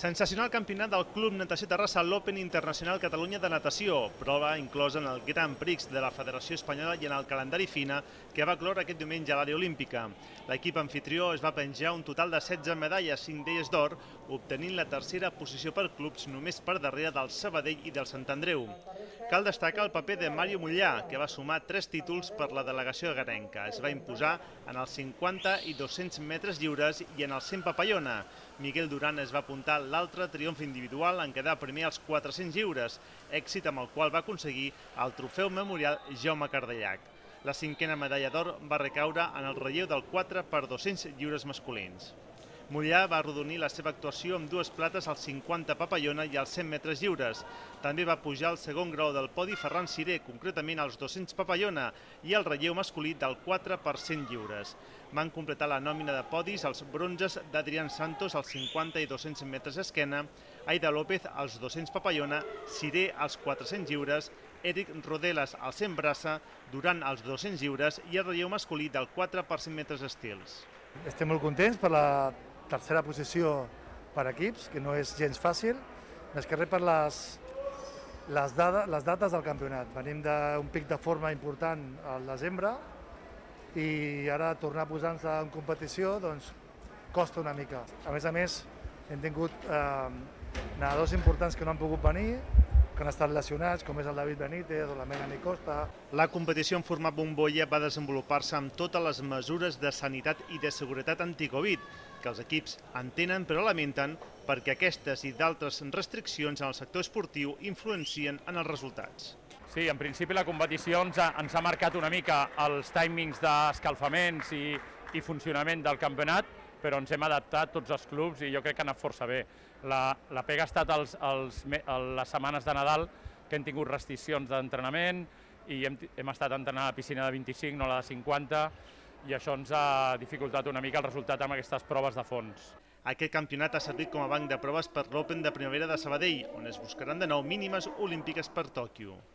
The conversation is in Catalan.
Sensacional campionat del Club Natació Terrassa a l'Open Internacional Catalunya de Natació, prova inclosa en el Grand Prix de la Federació Espanyola i en el calendari FINA que va cloure aquest diumenge a l'àrea olímpica. L'equip anfitrió es va penjar un total de 16 medalles, 5 d'elles d'or, obtenint la tercera posició per clubs només per darrere del Sabadell i del Sant Andreu. Cal destacar el paper de Mario Mollà, que va sumar 3 títols per la delegació agarenca. Es va imposar en els 50 i 200 metres lliures i en el 100 papallona. Miguel Duran es va apuntar l'altre triomf individual en quedar primer als 400 lliures, èxit amb el qual va aconseguir el trofeu memorial Jaume Cardellac. La 5a medalla d'or va recaure en el relleu del 4x200 lliures masculins. Mollà va arrodonir la seva actuació amb 2 plates als 50 papallona i als 100 metres lliures. També va pujar al segon grau del podi Ferran Ciré, concretament als 200 papallona, i el relleu masculí del 4x100 lliures. Van completar la nòmina de podis els bronzes d'Adrián Santos als 50 i 200 metres esquena, Aida López als 200 papallona, Ciré als 400 lliures, Eric Rodelas als 100 braça, Duran als 200 lliures i el relleu masculí del 4x100 metres estils. Estem molt contents per la tercera posició per equips, que no és gens fàcil, més que res per les dates del campionat. Venim d'un pic de forma important al desembre i ara tornar a posar-nos en competició doncs, costa una mica. A més, hem tingut nedadors importants que no han pogut venir, que han estat lesionats, com és el David Benítez o la Melanie Costa. La competició en format bombolla va desenvolupar-se amb totes les mesures de sanitat i de seguretat anticovid, que els equips entenen però lamenten perquè aquestes i d'altres restriccions en el sector esportiu influencien en els resultats. Sí, en principi la competició ens ha marcat una mica els timings d'escalfaments i funcionament del campionat, però ens hem adaptat tots els clubs i jo crec que ha anat força bé. La pega ha estat les setmanes de Nadal, que hem tingut restriccions d'entrenament i hem estat entrenant a la piscina de 25, no la de 50, i això ens ha dificultat una mica el resultat amb aquestes proves de fons. Aquest campionat ha servit com a banc de proves per l'Open de primavera de Sabadell, on es buscaran de nou mínimes olímpiques per Tòquio.